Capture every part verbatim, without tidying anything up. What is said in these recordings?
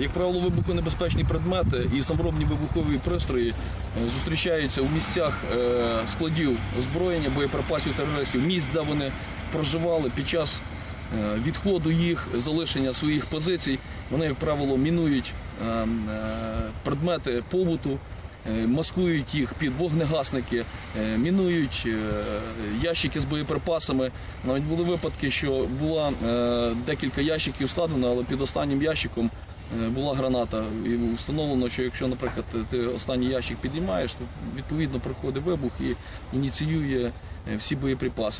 Як правило, вибухонебезпечні предмети і саморобні вибухові пристрої зустрічаються у місцях складів озброєння, боєприпасів терористів, місць, де вони проживали під час відходу їх, залишення своїх позицій. Вони, як правило, мінують предмети побуту, маскують їх під вогнегасники, мінують ящики з боєприпасами. Навіть були випадки, що було декілька ящиків складено, але під останнім ящиком була граната. І встановлено, що якщо, наприклад, ти останній ящик піднімаєш, то відповідно проходить вибух і ініціює всі боєприпаси.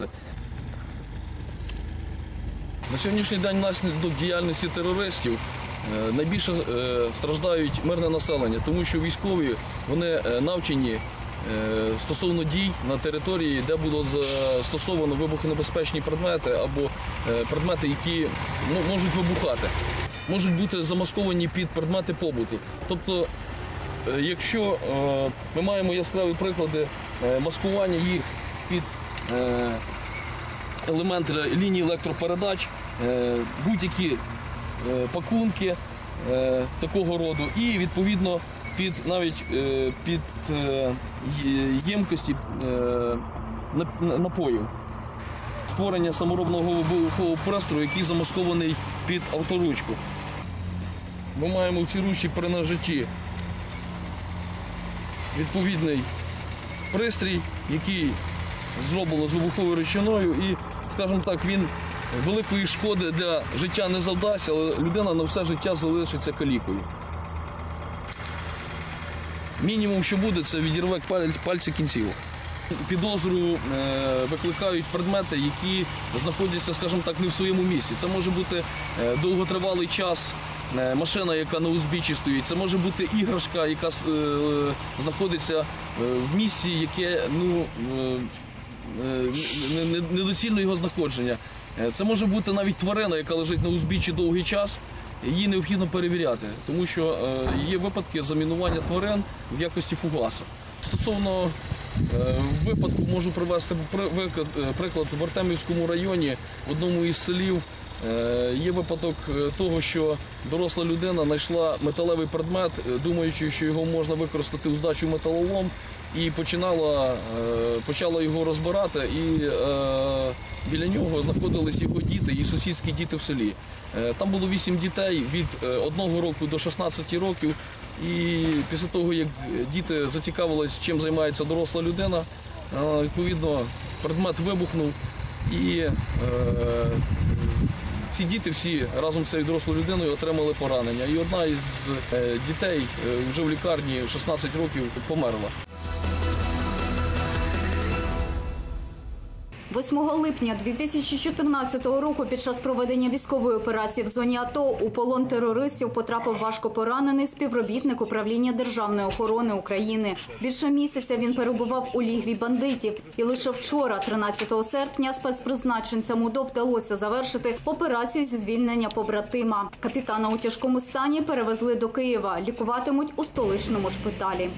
На сьогоднішній день внаслідок діяльності терористів найбільше страждають мирне населення, тому що військові, вони навчені стосовно дій на території, де було застосовано вибухонебезпечні предмети або предмети, які ну, можуть вибухати, можуть бути замасковані під предмети побуту. Тобто, якщо ми маємо яскраві приклади маскування їх під елементи лінії електропередач, будь-які пакунки такого роду і, відповідно, під навіть під ємкості напоїв. Створення саморобного вибухового пристрою, який замаскований під авторучку. Ми маємо в цій ручці при нажитті відповідний пристрій, який зроблено з вибуховою речовиною і, скажімо так, він великої шкоди для життя не завдасть, але людина на все життя залишиться калікою. Мінімум, що буде, це відірве пальці кінцівок. Підозру викликають предмети, які знаходяться, скажімо так, не в своєму місці. Це може бути довготривалий час машина, яка на узбіччі стоїть. Це може бути іграшка, яка знаходиться в місці, яке ну, недоцільно його знаходження. Це може бути навіть тварина, яка лежить на узбіччі довгий час. Її необхідно перевіряти, тому що є випадки замінування тварин в якості фугаса. Стосовно випадку можу привести приклад в Артемівському районі, в одному із селів. Є випадок того, що доросла людина знайшла металевий предмет, думаючи, що його можна використати у здачу металолом, і починала, почала його розбирати, і біля нього знаходились його діти і сусідські діти в селі. Там було вісім дітей від одного року до шістнадцяти років, і після того, як діти зацікавились, чим займається доросла людина, відповідно, предмет вибухнув, і ці діти всі разом з цією дорослою людиною отримали поранення. І одна із дітей вже в лікарні в шістнадцять років померла. восьмого липня дві тисячі чотирнадцятого року під час проведення військової операції в зоні АТО у полон терористів потрапив важко поранений співробітник управління Державної охорони України. Більше місяця він перебував у лігві бандитів. І лише вчора, тринадцятого серпня, спецпризначенцям УДО вдалося завершити операцію зі звільнення побратима. Капітана у тяжкому стані перевезли до Києва. Лікуватимуть у столичному шпиталі.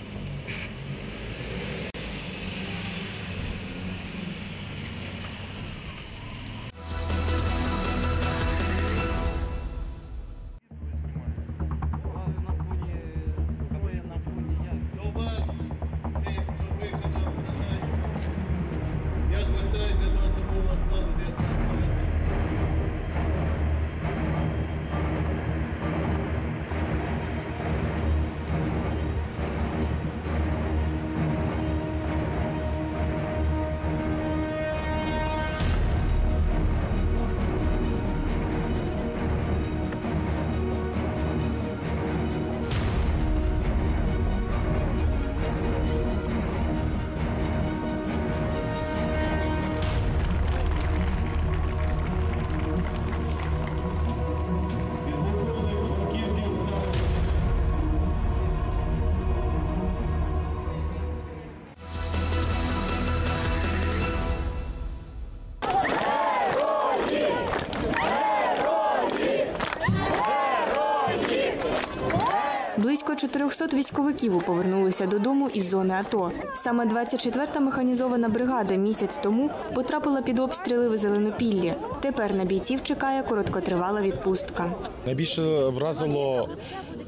Близько чотирьохсот військовиків повернулися додому із зони АТО. Саме двадцять четверта механізована бригада місяць тому потрапила під обстріли в Зеленопіллі. Тепер на бійців чекає короткотривала відпустка. Найбільше вразило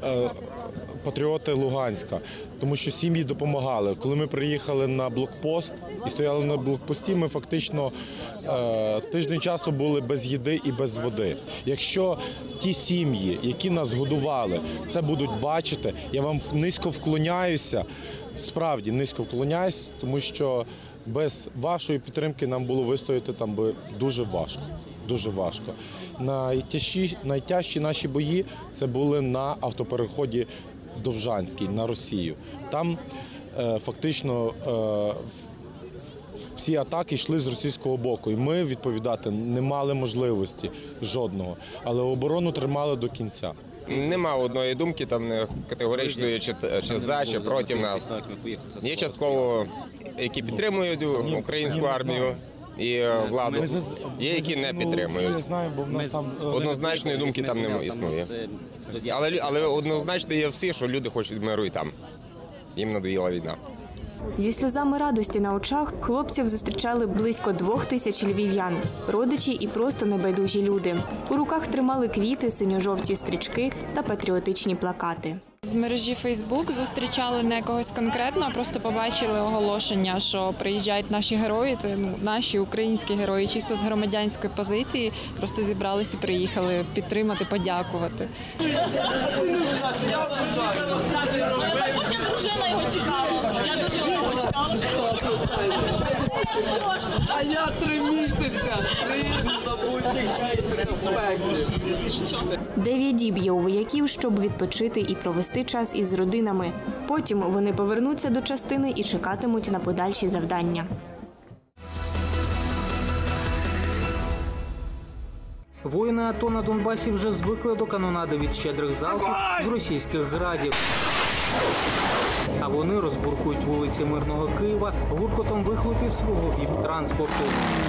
е, патріоти Луганська, тому що сім'ї допомагали. Коли ми приїхали на блокпост і стояли на блокпості, ми фактично е, тиждень часу були без їди і без води. Якщо ті сім'ї, які нас годували, це будуть бачити, я вам низько вклоняюся, справді низько вклоняюсь, тому що без вашої підтримки нам було вистояти там би дуже важко. Дуже важко. Найтяжчі, найтяжчі наші бої це були на автопереході Довжанський, на Росію. Там е, фактично е, всі атаки йшли з російського боку, і ми відповідати не мали можливості жодного, але оборону тримали до кінця. Нема одної думки, там не категоричної, чи, чи за, чи проти нас. Є частково, які підтримують українську армію і владу, є, які не підтримують. Однозначної думки там не існує. Але, але однозначно є всі, що люди хочуть миру і там. Їм надоїла війна. Зі сльозами радості на очах хлопців зустрічали близько двох тисяч львів'ян, родичі і просто небайдужі люди. У руках тримали квіти, синьо-жовті стрічки та патріотичні плакати. З мережі Фейсбук зустрічали не когось конкретно, а просто побачили оголошення, що приїжджають наші герої, це ну, наші українські герої, чисто з громадянської позиції, просто зібралися і приїхали підтримати, подякувати. Я дружина його чекала, я дуже його чекала. А я три місяці, три незабутніх місяці в пеклі. Дев'ять діб є у вояків, щоб відпочити і провести час із родинами. Потім вони повернуться до частини і чекатимуть на подальші завдання. Воїни АТО на Донбасі вже звикли до канонади від щедрих залпів з російських градів. А вони розбуркують вулиці мирного Києва гуркотом вихлопів свого віп-транспорту.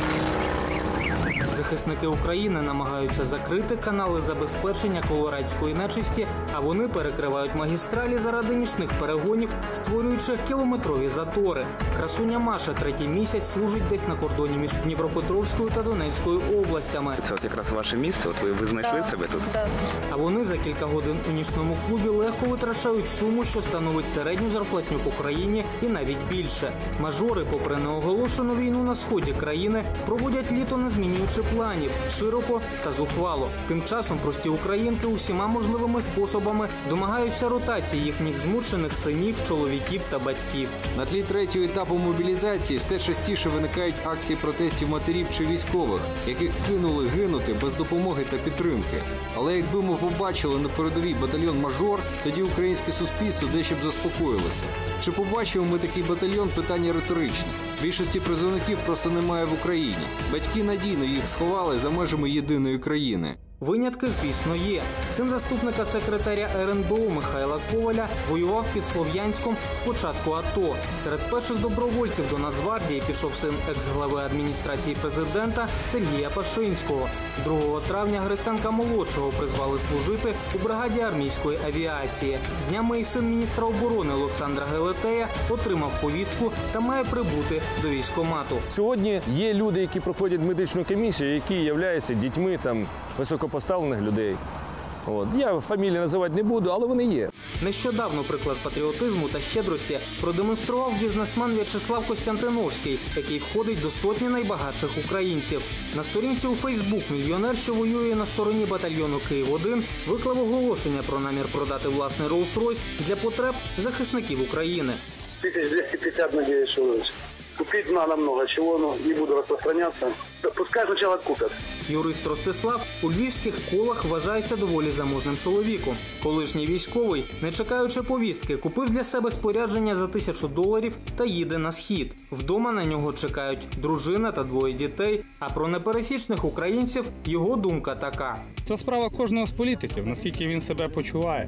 Захисники України намагаються закрити канали забезпечення колорадської нечисті, а вони перекривають магістралі заради нічних перегонів, створюючи кілометрові затори. Красуня Маша третій місяць служить десь на кордоні між Дніпропетровською та Донецькою областями. Це от якраз ваше місце, от ви, ви знайшли да, себе тут? Да. А вони за кілька годин у нічному клубі легко витрачають суму, що становить середню зарплатню по країні і навіть більше. Мажори, попри неоголошену війну на сході країни, проводять літо, не змінюючи планів, широко та зухвало. Тим часом прості українки усіма можливими способами домагаються ротації їхніх змучених синів, чоловіків та батьків. На тлі третього етапу мобілізації все частіше виникають акції протестів матерів чи військових, яких кинули гинути без допомоги та підтримки. Але якби ми побачили на передовій батальйон «Мажор», тоді українське суспільство дещо б заспокоїлося. Чи побачимо ми такий батальйон – питання риторичне. Більшості призовників просто немає в Україні. Батьки надійно їх сховали за межами єдиної країни. Винятки, звісно, є. Син заступника секретаря ер ен бе о Михайла Коваля воював під Слов'янськом з початку АТО. Серед перших добровольців до Нацгвардії пішов син екс-глави адміністрації президента Сергія Пашинського. другого травня Гриценка-молодшого призвали служити у бригаді армійської авіації. Днями і син міністра оборони Олександра Гелетея отримав повістку та має прибути до військкомату. Сьогодні є люди, які проходять медичну комісію, які являються дітьми там високопоставлених людей. От. Я фамілії називати не буду, але вони є. Нещодавно приклад патріотизму та щедрості продемонстрував бізнесмен В'ячеслав Костянтиновський, який входить до сотні найбагатших українців. На сторінці у Фейсбук мільйонер, що воює на стороні батальйону Київ один, виклав оголошення про намір продати власний Rolls-Royce для потреб захисників України. тисяч двісті п'ятдесят, надеюсь, что купить надо много чего, но не буду распространяться. Пускай сначала купят. Юрист Ростислав у львівських колах вважається доволі заможним чоловіком. Колишній військовий, не чекаючи повістки, купив для себе спорядження за тисячу доларів та їде на схід. Вдома на нього чекають дружина та двоє дітей. А про непересічних українців його думка така. Це справа кожного з політиків, наскільки він себе почуває.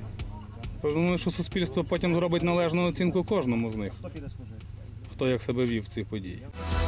Думаю, що суспільство потім зробить належну оцінку кожному з них, хто як себе вів в цій події.